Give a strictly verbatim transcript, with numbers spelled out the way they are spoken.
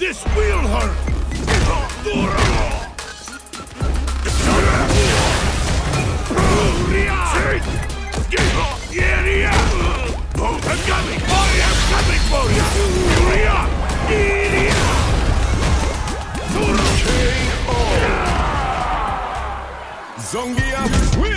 This will hurt! I'm coming! I am coming for you! K O! Zongia!